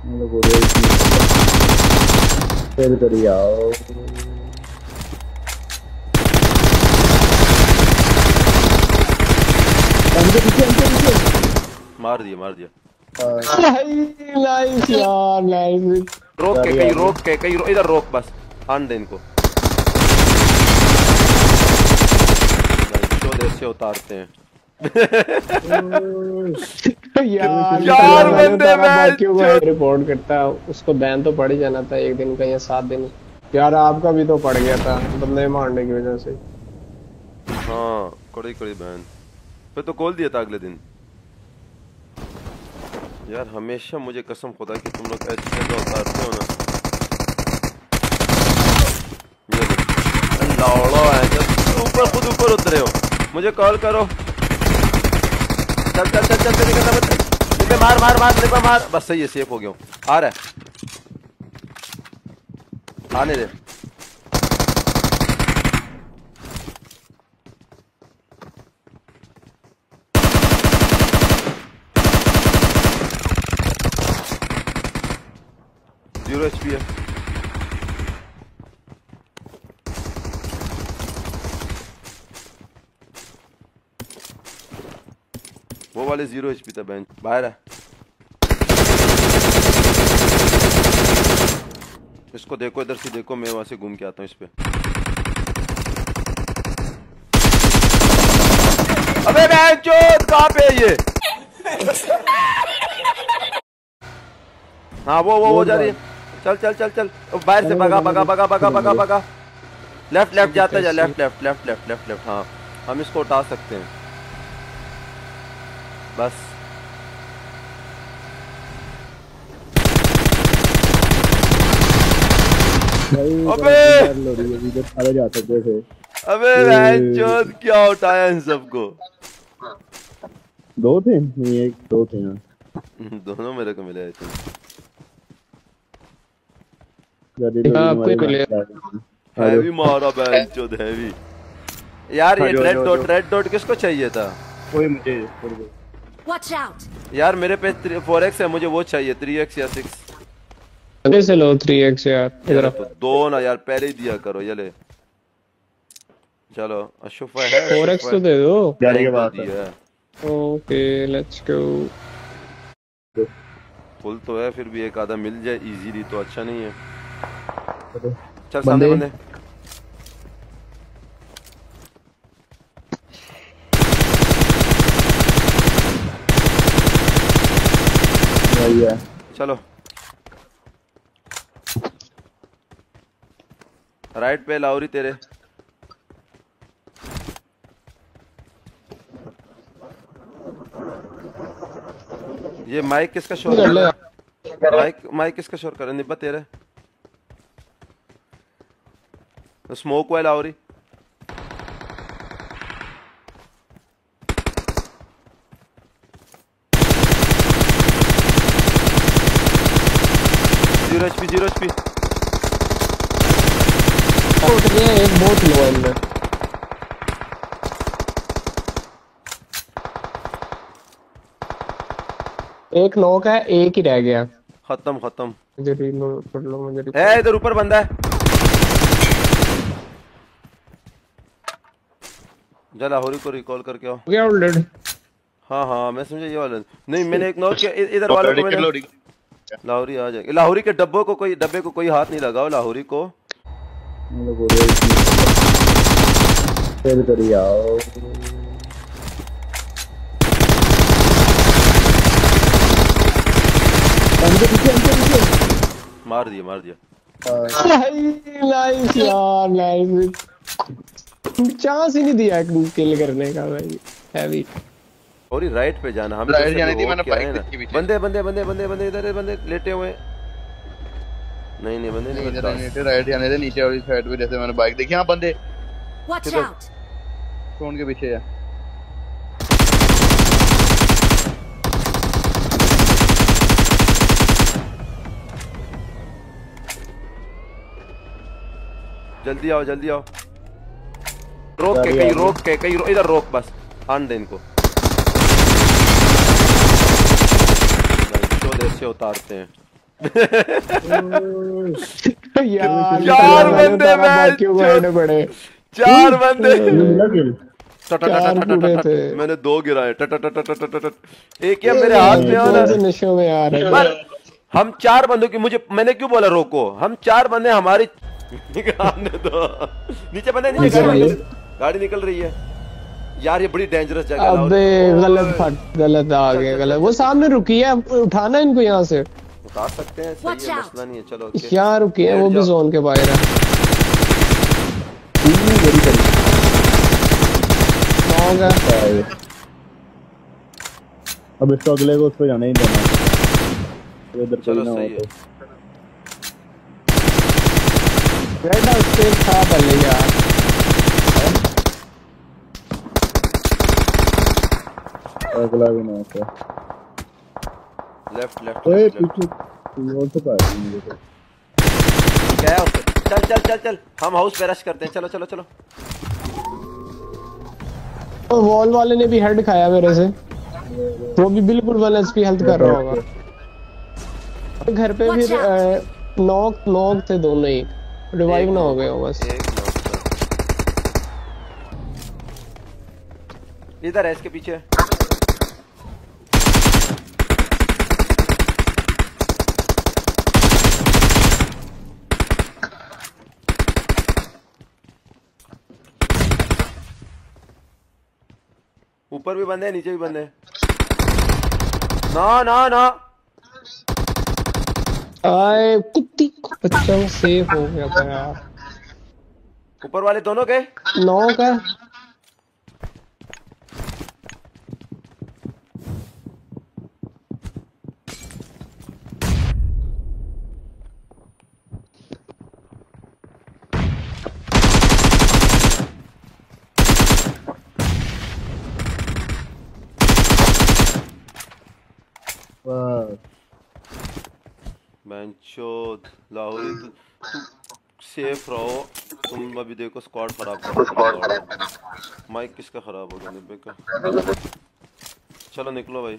मतलब बोल रहे फिर करिए आओ। मार दिया मार दिया। नाइस यार नाइस। रोक के कहीं इधर रोक बस। आन दे इनको। से उतारते हैं। यार बंदे बाकियों को रिपोर्ट करता है, उसको बैन तो पड़ ही जाना था 1 दिन का या 7 दिन। यार आपका भी तो पड़ गया था बंदे मारने की वजह से। हाँ कड़ी बैन फिर तो खोल दिया था अगले दिन। यार हमेशा मुझे कसम खुदा कि तुम लोग ऐसे तो उतारते हो ना। लौड़ो है जब ऊपर खुद ऊपर उतरे हो मुझे कॉल करो। चल चल चल चल निकलना मत। निकल मार मार मार निकल मार बस सही है सेफ हो गया हूँ। आ रहा है आने दे। जीरो एचपी है। वो वाले 0 एचपी था बेंच बाहर है। इसको देखो इधर से देखो मैं वहां से घूम के आता हूँ इस पे। अबे बेंचोद कहाँ पे है ये? हाँ वो जा रही है। चल चल चल चल बाहर से भगा भगा भगा भगा भगा भगा। लेफ्ट लेफ्ट जाता जा left left left left left left. हाँ हम इसको उठा सकते हैं बस। अबे बेंचोद क्या उठाया इन सबको? 2 थे नहीं 1 2 थे। दोनों मेरे को मिले थे। हैवी मारा बेंचोद हैवी। यार ये रेड डॉट किसको चाहिए था? कोई मुझे Watch out! यार मेरे पे 4x है मुझे वो चाहिए 3x या 6। अरे से लो 3x यार इधर तो 2 ना यार पहले ही दिया करो ये ले। चलो अशुफा है 4x तो दे दो। गाड़ी के बाद दिया। Okay let's go. फुल तो है फिर भी एक आधा मिल जाए इजीली तो अच्छा नहीं है। चल सामने बंदे। चलो राइट पे लाहौरी तेरे। ये माइक किसका शोर कर रहा है? माइक किसका शोर कर रहा है? निब्बा तेरे स्मोक वाला लाहौरी। जीरो एचपी एक बहुत लो है इनमें। एक नॉक है एक ही रह गया। खत्म। मुझे रीलोड कर लो मुझे है इधर ऊपर बंदा है। जा लाहौरी को रिकॉल करके आओ। गया ऑलरेडी। हाँ मैं समझा ये वाला नहीं मैंने एक नॉक किया इधर वाले को मैंने। लाहौरी आ जाएगा। लाहौरी के डब्बे को कोई हाथ नहीं लगाओ लाहौरी को। फिर करिए आओ। मार दिया। नाइस यार नाइस। चांस ही नहीं दिया किल करने का भाई हैवी। और राइट पे जाना हमें राइट जाने थी मैंने बाइक देखी पीछे। बंदे इधर बंदे लेटे हुए। नहीं बंदे नहीं राइट जाने थे नीचे वाली साइड पे जैसे मैंने बाइक देखी। हां बंदे Watch out! स्टोन के पीछे है। जल्दी आओ रोक के कहीं इधर रोक बस। आन दे इनको। से उतारते हैं यार चार बंदे बाकियों को हेड पड़े। चार बंदे मिला किल। मैंने 2 गिराए। एक ये मेरे हाथ में हो ना। नशों में आ रहे पर हम 4 बंदों की मैंने क्यों बोला रोको? हम 4 बंदे हमारी आने दो। नीचे बंदे नीचे गाड़ी निकल रही है यार। ये बड़ी डेंजरस जगह है। अबे गलत आ गया गलत। वो सामने रुकी है, उठाना इनको यहाँ से उठा सकते हैं। सही है, मसला नहीं है। चलो यहाँ रुकी है, वो भी जोन के बाहर है। अब इसको अगले को उस पे जाने ही देना। इधर कोई ना हो तो रेड हाउस पे था पहले यार। अगला भी ना होता। लेफ्ट ओए पीछे और तो पास मुझे तो क्या है उससे? चल हम हाउस पे रश करते हैं। चलो वॉल वाले ने भी हेड खाया मेरे से। वो भी बिल्कुल 1 HP हेल्थ कर रहा होगा। घर पे फिर नॉक थे दोनों ही। रिवाइव ना हो गए हो बस। इधर है इसके पीछे। ऊपर भी बंदे हैं, नीचे भी बंदे हैं। ना आए कुत्ती बच्चा सेफ हो गया था यार। ऊपर वाले दोनों गए। 9 का बेंचोद लाहौरी तुम सेफ रहो। तुम अभी देखो स्क्वाड खराब कर। माइक किसका खराब हो गया? निब्बे का। चलो निकलो भाई।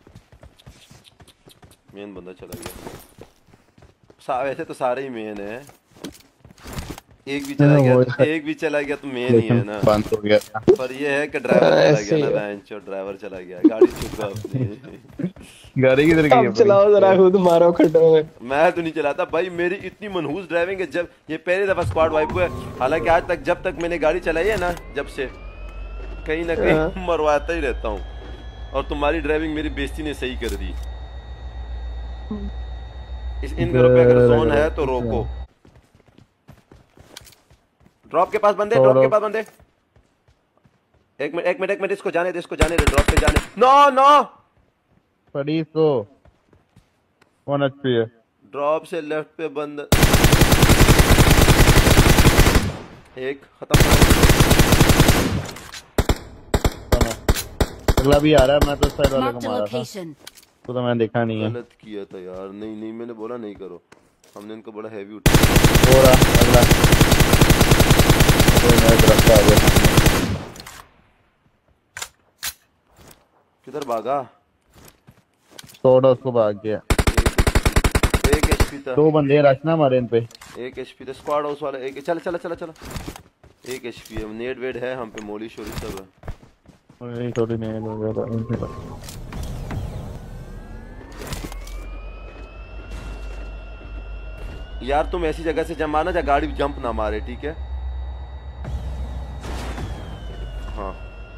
मेन बंदा चला गया। वैसे तो सारे ही मेन है। एक भी चला गया तो मेन ही है ना। बंद हो गया। पर ये है कि ड्राइवर चला गया ना। बेंचो ड्राइवर चला गया। गाड़ी चुका अपनी। गाड़ी किधर गई? अब चलाओ जरा, खुद मारो खड्डों में। मैं तो नहीं चलाता भाई। मेरी इतनी मनहूस ड्राइविंग है। जब ये पहली दफा स्क्वाड वाइप हुआ है। हालांकि आज तक जब तक मैंने गाड़ी चलाई है ना, जब से कहीं ना कहीं मरवाता ही रहता हूँ। और तुम्हारी ड्राइविंग मेरी बेइज्जती ने सही कर दी। इन घरों पे अगर जोन है तो रोको। ड्रॉप के पास बंदे। एक मिनट इसको जाने दे। ड्रॉप पे जाने। नो पड़ी तो 1 HP है। ड्रॉप से लेफ्ट पे बंद। एक खत्म। अगला भी आ रहा है। मैं तो साइड वाले को Marked a मारा था location. तो मैंने देखा नहीं है। गलत किया था यार। नहीं मैंने बोला नहीं करो। हमने इनको बड़ा हैवी उठा। हो रहा अगला तो मैं तरफ आ गया। किधर भागा? थोड़ा उसको भाग गया। एक HP था। 2 बंदे रचना मारे इन पे। 1 HP था। स्क्वाड हाउस वाला एक। चल 1 HP है। नेट वेट है हम पे। मोली शोरी सब है। थोड़ी नहीं हो गया। यार तुम ऐसी जगह से जब मारना जहाँ गाड़ी जंप ना मारे। ठीक है। हाँ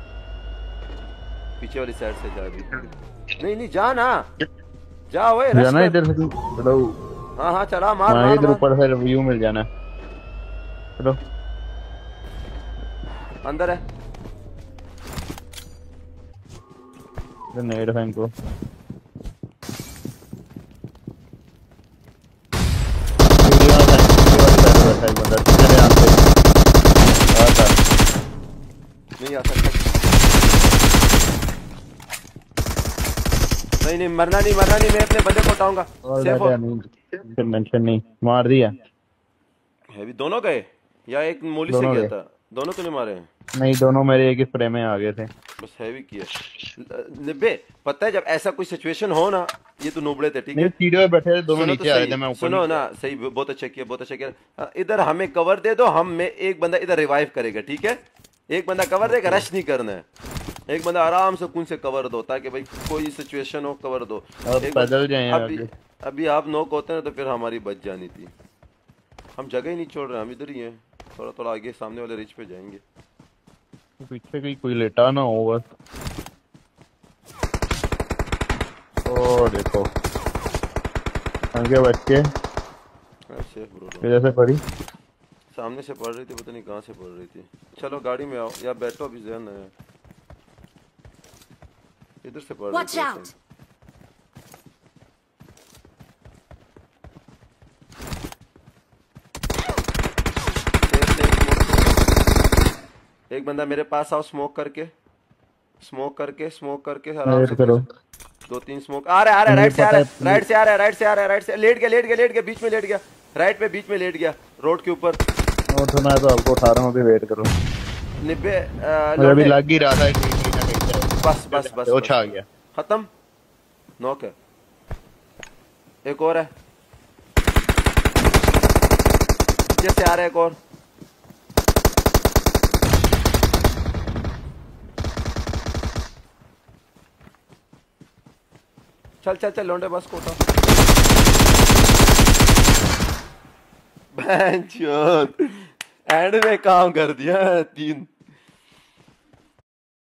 पीछे वाली साइड से जा भी। नहीं जा ना। जा ओए जाना इधर से। चलो हाँ चला मार। इधर ऊपर से व्यू मिल जाना। चलो अंदर है। नेड है इनको। नहीं आ सकता। नहीं मरना नहीं। मैं अपने बंदे को उठाऊंगा। मेंशन नहीं मार दिया है भी। दोनों गए या एक मोली से गया था? दोनों तो नहीं मारे हैं? नहीं, दोनों मेरे एक ही स्प्रे में आ गए थे। बस हैवी किया। 90 पता है जब ऐसा कोई सिचुएशन हो ना, ये तो नोबड़े थे ठीक है। नहीं, सीढ़ियों पे बैठे थे, दोनों सुनो तो नीचे आ रहे सही, थे, मैं ऊपर सुनो ना सही, बहुत अच्छा किया, बहुत अच्छा किया। इधर हमें कवर दे दो, हम में एक बंदा इधर रिवाइव करेगा ठीक है। एक बंदा कवर देगा, रश नहीं करना है। एक बंदा आराम से कौन से कवर दो ताकि भाई कोई सिचुएशन हो कवर दो। अब पैदल जाए अभी आप नॉक होते हैं तो फिर हमारी बच जानी थी। हम जगह ही नहीं छोड़ रहे, हम इधर ही हैं। थोड़ा थोड़ा आगे सामने वाले रिच पे जाएंगे। पीछे कहीं कोई लेटा ना हो बस। ओ देखो आगे बच्चे ऐसे ब्रो इधर से पड़ी, सामने से पड़ रही थी, पता नहीं कहाँ से पड़ रही थी। चलो गाड़ी में आओ या बैठो, अभी ज़हन है इधर से पड़ रही Watch थी। out! एक बंदा मेरे पास आओ, स्मोक करके आराम से करो। 2-3 स्मोक आ रहा है राइट से आ रहा है, राइट से आ रहा है, राइट से लेट गया बीच में लेट गया, राइट पे बीच में लेट गया रोड के ऊपर। तो मैं तो आपको उठा रहा हूँ, अभी वेट करो। 90 अभी लग ही रहा था कहीं ना कहीं। बस वो छा गया, खत्म, नॉक है। एक और है, जैसे आ रहा है एक और। चल लौंडे बस कोटा। एंड में काम कर दिया 3